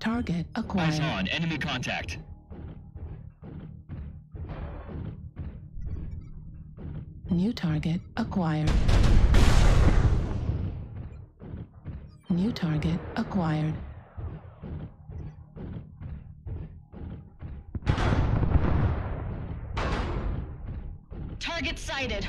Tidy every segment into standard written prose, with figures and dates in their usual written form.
Target acquired. Eyes on. Enemy contact. New target acquired. New target acquired. Target sighted.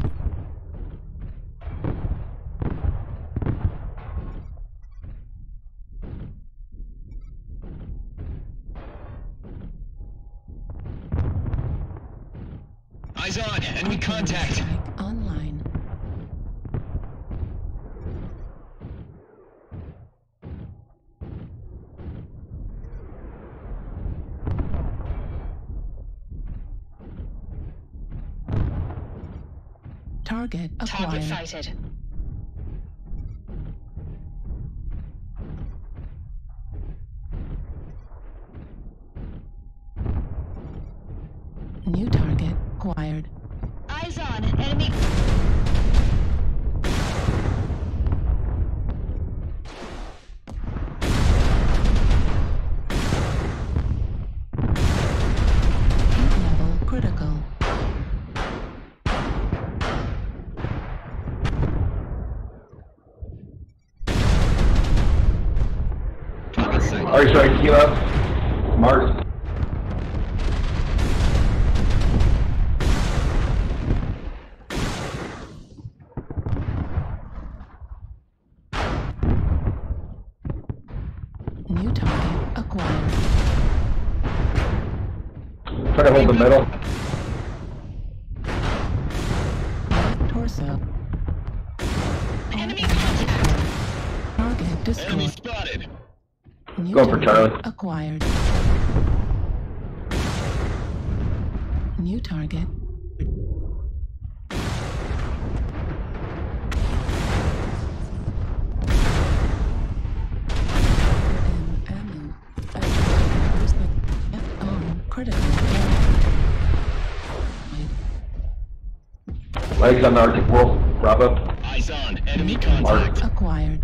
Eyes on. Enemy contact. Strike online. Target acquired. Target sighted. New target acquired. Eyes on. Enemy. Heat level critical. Target sighted. Alright, sorry, Kilo. Mark. New target acquired. Try to hold the middle. Left torso. Enemy contact. Target Enemy destroyed. spotted. New Go for target Charlie. acquired. New target. Ammo. F-on critical. Legs on the Arctic Wolf. Bravo. Eyes on. Enemy New target contact. acquired.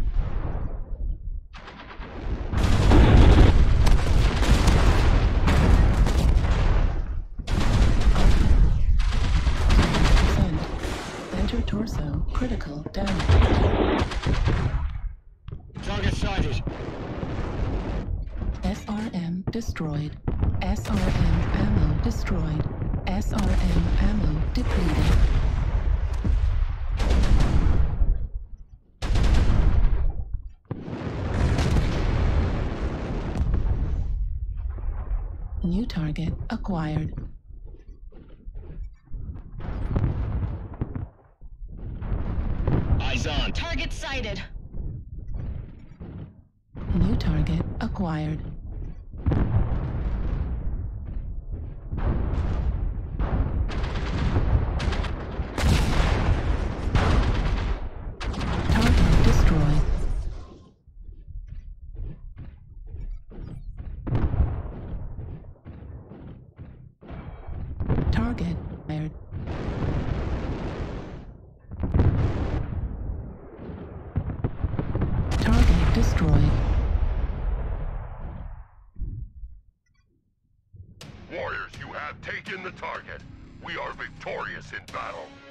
Center torso critical damage. Target sighted. SRM destroyed. SRM ammo destroyed. SRM ammo depleted. New target acquired. Eyes on. Target sighted. New target acquired. Target destroyed. Target fired. Target destroyed. Warriors, you have taken the target. We are victorious in battle.